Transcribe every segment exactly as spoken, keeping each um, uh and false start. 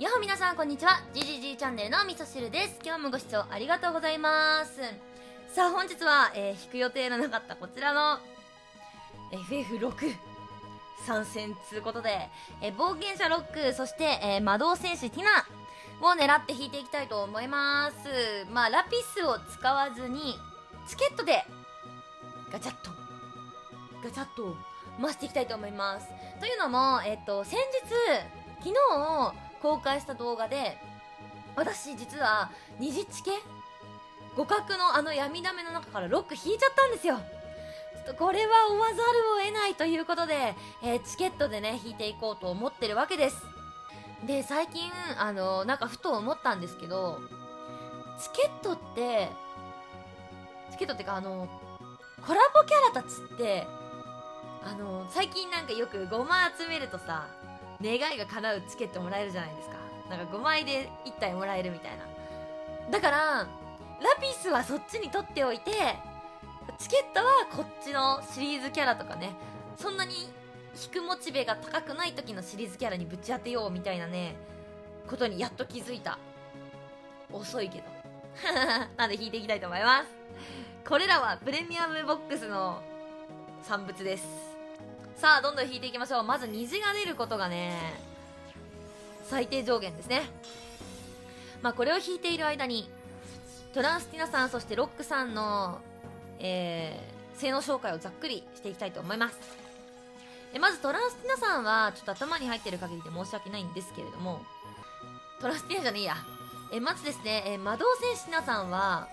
やほ皆さんこんにちは。 ジージージー チャンネルのみそ汁です。今日もご視聴ありがとうございます。さあ本日は、えー、引く予定のなかったこちらの エフエフろく 参戦ということで、えー、冒険者ロック、そして、えー、魔導戦士ティナを狙って引いていきたいと思います。まあラピスを使わずにチケットでガチャッとガチャッと回していきたいと思います。というのも、えっと先日昨日公開した動画で、私実は虹チケ互角のあの闇ダメの中からロック引いちゃったんですよ。ちょっとこれは追わざるを得ないということで、えー、チケットでね引いていこうと思ってるわけです。で最近あのなんかふと思ったんですけど、チケットってチケットってかあのコラボキャラたちってあの最近なんかよくごま集めるとさ、願いが叶うチケットもらえるじゃないですか。なんかごまいでいったいもらえるみたいな。だからラピスはそっちに取っておいて、チケットはこっちのシリーズキャラとかね、そんなに引くモチベが高くない時のシリーズキャラにぶち当てようみたいなねことにやっと気づいた。遅いけどなんで引いていきたいと思います。これらはプレミアムボックスの産物です。さあどんどん引いていきましょう。まず虹が出ることがね最低上限ですね。まあこれを引いている間にトランスティナさん、そしてロックさんの、えー、性能紹介をざっくりしていきたいと思います。えまずトランスティナさんはちょっと頭に入ってる限りで申し訳ないんですけれども、トランスティナじゃねえやえまずですね、え魔導戦士ティナさんは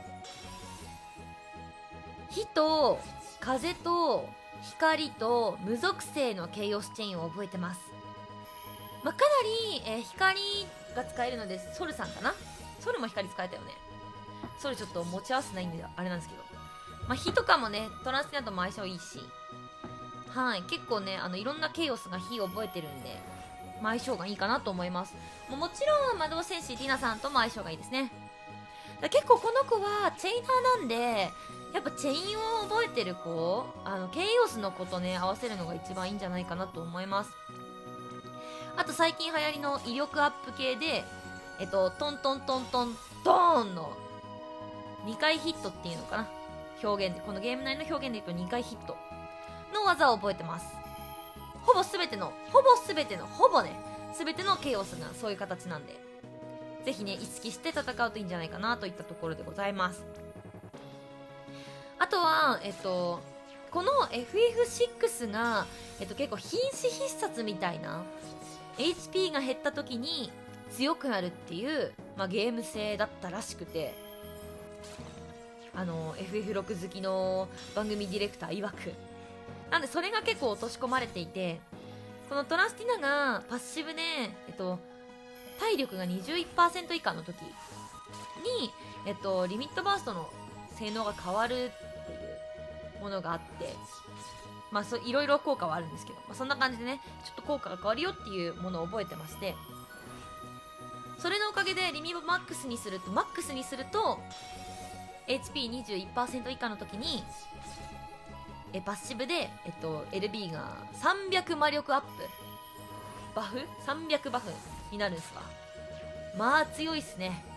火と風と光と無属性のケイオスチェインを覚えてます。まあ、かなり、えー、光が使えるので、ソルさんかな、ソルも光使えたよね。ソルちょっと持ち合わせないんであれなんですけど、まあ、火とかもねトランスティナとも相性いいし、はい結構ねあのいろんなケイオスが火を覚えてるんで、まあ、相性がいいかなと思います。もうもちろん魔導戦士ティナさんとも相性がいいですね。だ結構この子はチェイナーなんで、やっぱチェインを覚えてる子、あのケイオスの子とね合わせるのが一番いいんじゃないかなと思います。あと最近流行りの威力アップ系で、えっとトントントントンドーンのにかいヒットっていうのかな、表現でこのゲーム内の表現で言うとにかいヒットの技を覚えてます。ほぼ全てのほぼ全てのほぼね全てのケイオスがそういう形なんで、ぜひね意識して戦うといいんじゃないかなといったところでございます。あとはえっとこの エフエフシックス が、えっと、結構瀕死必殺みたいな エイチピー が減った時に強くなるっていう、まあ、ゲーム性だったらしくて、あの エフエフろく 好きの番組ディレクター曰く、なんでそれが結構落とし込まれていて、このトランスティナがパッシブで、えっと、体力が にじゅういちパーセント 以下の時に、えっと、リミットバーストの性能が変わるっていうものがあって、まあそいろいろ効果はあるんですけど、まあ、そんな感じでねちょっと効果が変わるよっていうものを覚えてまして、それのおかげでリミマックスにするとマックスにすると エイチピーにじゅういちパーセント 以下の時にえパッシブで、えっと、エルビー がさんびゃく魔力アップバフさんびゃくバフになるんですわ。まあ強いっすね。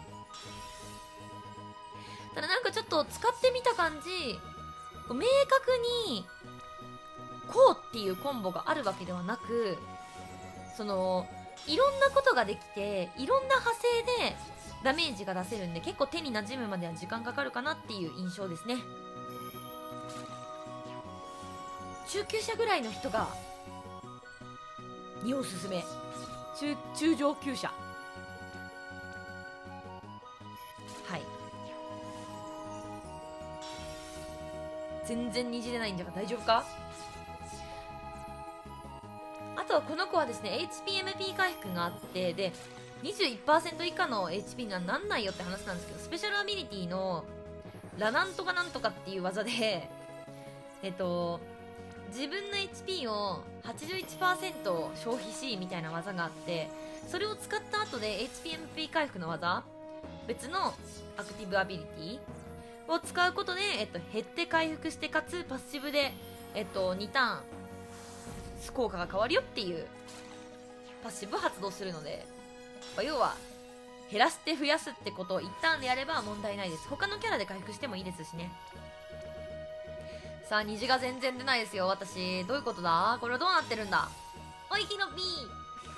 ただなんかちょっと使ってみた感じ、明確にこうっていうコンボがあるわけではなく、そのいろんなことができていろんな派生でダメージが出せるんで、結構手に馴染むまでは時間かかるかなっていう印象ですね。中級者ぐらいの人がにおすすめ。中中上級者、はい全然虹出ないんじゃが大丈夫か。あとはこの子はですね エイチピーエムピー 回復があって、で にじゅういちパーセント 以下の エイチピー にはなんないよって話なんですけど、スペシャルアビリティのラなんとかなんとかっていう技でえっと自分の エイチピー を はちじゅういちパーセント 消費しみたいな技があって、それを使った後で エイチピーエムピー 回復の技、別のアクティブアビリティを使うことで、えっと、減って回復してかつパッシブで、えっと、にターン効果が変わるよっていうパッシブを発動するので、 まあ要は減らして増やすってことを一旦でやれば問題ないです。他のキャラで回復してもいいですしね。さあ虹が全然出ないですよ私。どういうことだこれはどうなってるんだ。おいヒロピー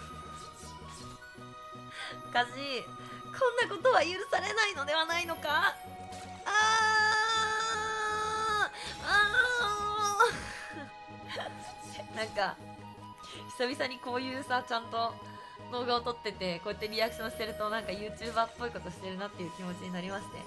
おかしい。こんなことは許されないのではないのか。あーあーなんか久々にこういうさちゃんと動画を撮っててこうやってリアクションしてるとなんか YouTuber っぽいことしてるなっていう気持ちになりますね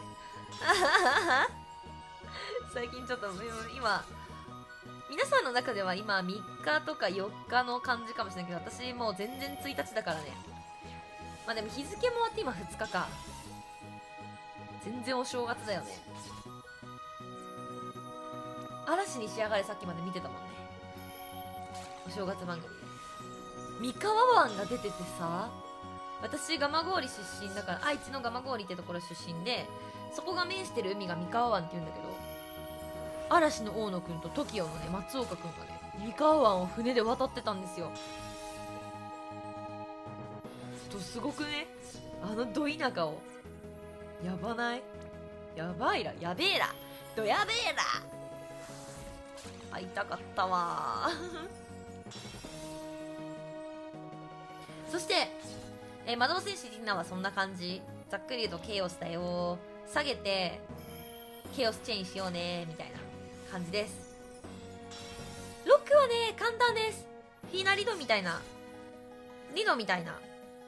最近ちょっと今皆さんの中では今みっかとかよっかの感じかもしれないけど、私もう全然ついたちだからね。まあでも日付もあって今ふつかか。全然お正月だよね。嵐に仕上がれさっきまで見てたもんね、お正月番組。三河湾が出ててさ、私蒲郡出身だから愛知の蒲郡ってところ出身で、そこが面してる海が三河湾って言うんだけど、嵐の大野くんと トキオ のね松岡くんがね三河湾を船で渡ってたんですよ。とすごくね、あのど田舎を。やばない？やばいら、やべえら、どやべえら。会いたかったわそして、えー、魔導戦士リンナはそんな感じ。ざっくり言うとケイオスだよ、下げてケイオスチェインしようねみたいな感じです。ロックはね簡単です。フィーナリドみたいなリドみたいな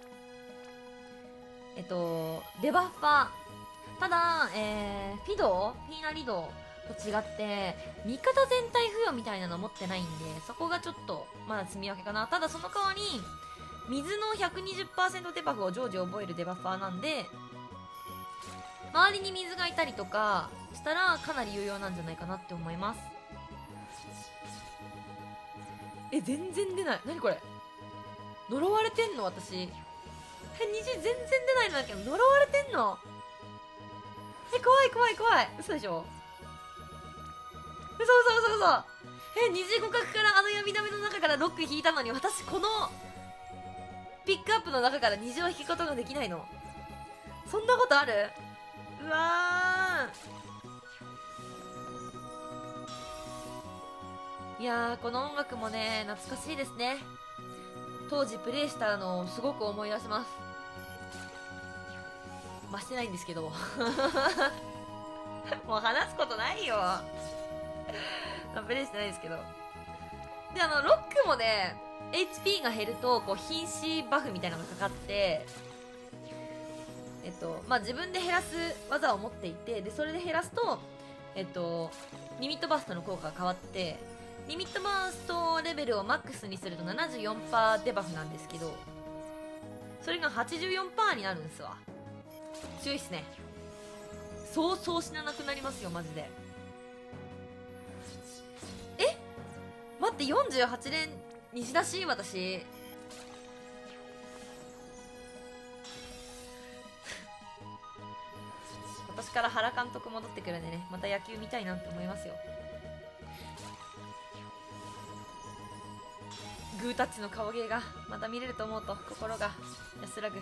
えっとデバッファー。ただ、えー、フィドフィーナリドと違って味方全体付与みたいなの持ってないんで、そこがちょっとまだ積み分けかな。ただその代わり水の ひゃくにじゅっパーセント デバフを常時覚えるデバッファーなんで、周りに水がいたりとかしたらかなり有用なんじゃないかなって思います。え、全然出ない。何これ、呪われてんの私。え、虹全然出ないんだけど呪われてんの。え、怖い怖い怖い。嘘でしょ。嘘嘘嘘嘘。え、虹互角からあの闇鍋の中からロック引いたのに、私このピックアップの中から虹を引くことができないの。そんなことある？うわー。いやー、この音楽もね懐かしいですね。当時プレイしたのをすごく思い出します。まあしてないんですけどもう話すことないよプレイしてないですけど。で、あのロックもね エイチピー が減るとこう瀕死バフみたいなのがかかって、えっとまあ自分で減らす技を持っていて、でそれで減らすとえっとリミットバーストの効果が変わって、リミットバーストレベルをマックスにすると ななじゅうよんパーセント デバフなんですけど、それが はちじゅうよんパーセント になるんですわ。強いっすね。そうそう死ななくなりますよマジで。え、待って、よんじゅうはち連虹出し私私から原監督戻ってくるんでね、また野球見たいなって思いますよ。グータッチの顔芸がまた見れると思うと心が安らぐ。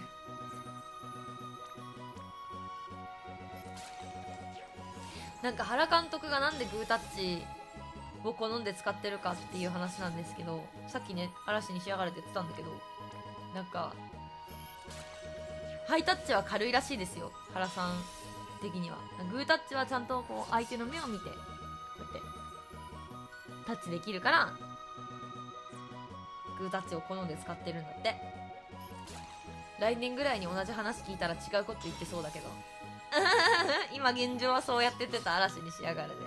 なんか原監督がなんでグータッチを好んで使ってるかっていう話なんですけど、さっきね嵐に仕上がれて言ってたんだけど、なんかハイタッチは軽いらしいですよ原さん的には。グータッチはちゃんとこう相手の目を見てこうやってタッチできるからグータッチを好んで使ってるんだって。来年ぐらいに同じ話聞いたら違うこと言ってそうだけど今現状はそうやっててた嵐に仕上がるで。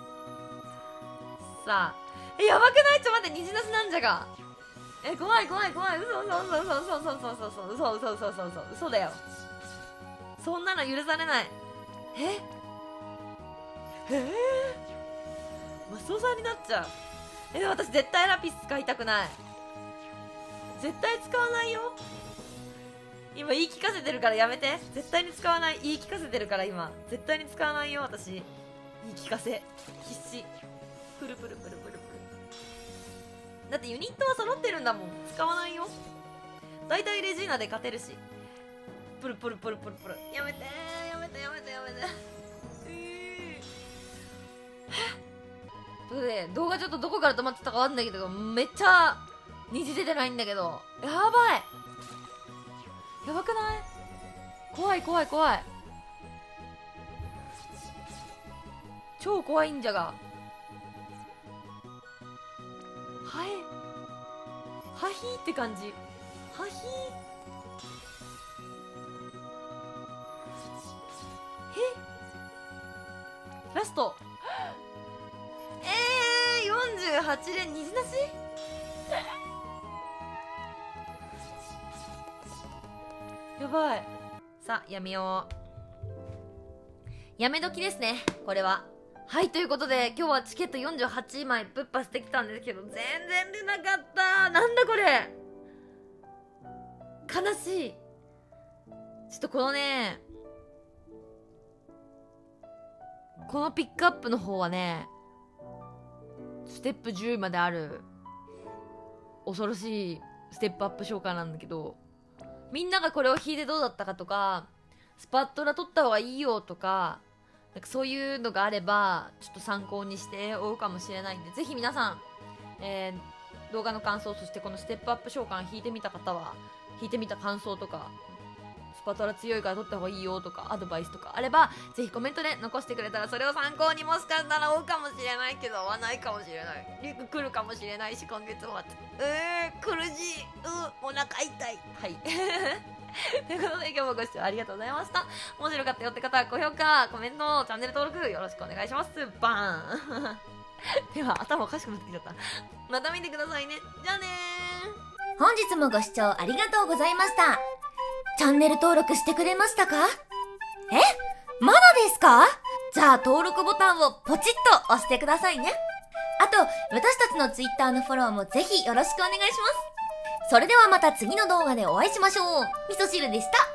さあ、え、やばくない？ちょ待って、虹なしなんじゃが。え、怖い怖い怖い。嘘嘘嘘嘘嘘嘘嘘嘘嘘嘘嘘嘘嘘嘘嘘だよ。そんなの許されない。ええー、マスオさんになっちゃう。え、でも私絶対ラピス使いたくない。絶対使わないよ。今言い聞かせてるからやめて。絶対に使わない。言い聞かせてるから今絶対に使わないよ私。言い聞かせ必死。プルプルプルプルプル。だってユニットは揃ってるんだもん。使わないよ。だいたいレジーナで勝てるし。 プルプルプルプルプル。やめてー、やめてやめてやめて。えー、ということで動画ちょっとどこから止まってたかわかんないけど、めっちゃ虹出てないんだけど、やばい、やばくない？怖い怖い怖い、超怖いんじゃが。はいはひーって感じ。はひー、えラスト。えー、よんじゅうはち連虹なし。やばい。さあやめよう、やめ時ですねこれは。はい、ということで今日はチケットよんじゅうはちまいぶっ破してきたんですけど、全然出なかった。なんだこれ、悲しい。ちょっとこのね、このピックアップの方はね、ステップじゅうまである恐ろしいステップアップ召喚なんだけど、みんながこれを引いてどうだったかとか、スパットラ取った方がいいよとか、なんかそういうのがあればちょっと参考にしておうかもしれないんで、ぜひ皆さん、えー、動画の感想、そしてこのステップアップ召喚引いてみた方は引いてみた感想とか、スパトラ強いから取った方がいいよとかアドバイスとかあれば、ぜひコメントで残してくれたら、それを参考にもしかしたら追うかもしれないけど、追わないかもしれない、リュック来るかもしれないし、今月末えー苦しい、うお腹痛い。はいということで今日もご視聴ありがとうございました。面白かったよって方は高評価、コメント、チャンネル登録よろしくお願いします。バーンでは頭おかしくなってきちゃった。また見てくださいね。じゃあねー。 本日もご視聴ありがとうございました。チャンネル登録してくれましたか？え？まだですか？じゃあ登録ボタンをポチッと押してくださいね。あと、私たちのツイッターのフォローもぜひよろしくお願いします。それではまた次の動画でお会いしましょう。味噌汁でした。